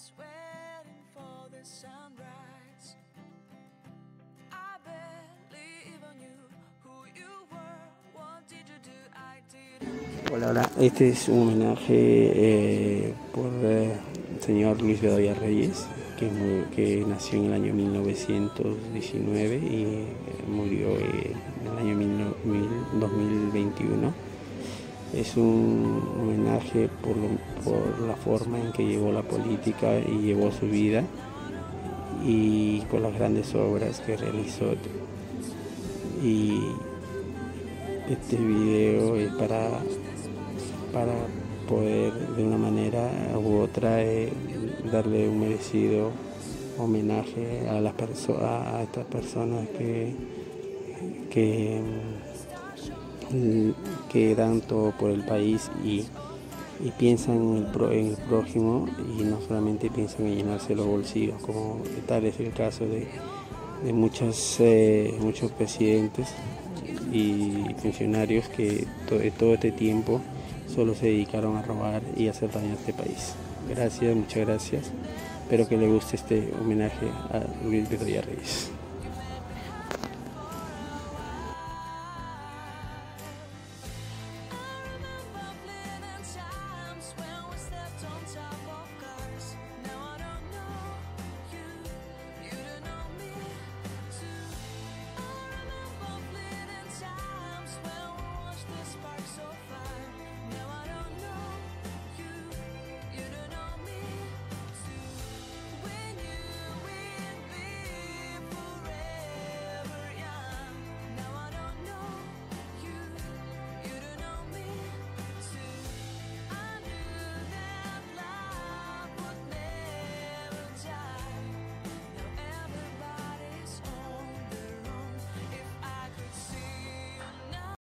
Hola, hola. Este es un homenaje por el señor Luis Bedoya Reyes, que nació en el año 1919 y murió en el año 2021. Es un homenaje por la forma en que llevó la política y llevó su vida, y por las grandes obras que realizó. Y este video es para poder de una manera u otra darle un merecido homenaje a estas personas que, que dan todo por el país y piensan en el prójimo, y no solamente piensan en llenarse los bolsillos, como tal es el caso de muchos presidentes y funcionarios que todo este tiempo solo se dedicaron a robar y hacer daño a este país. Gracias, muchas gracias. Espero que le guste este homenaje a Luis Bedoya Reyes.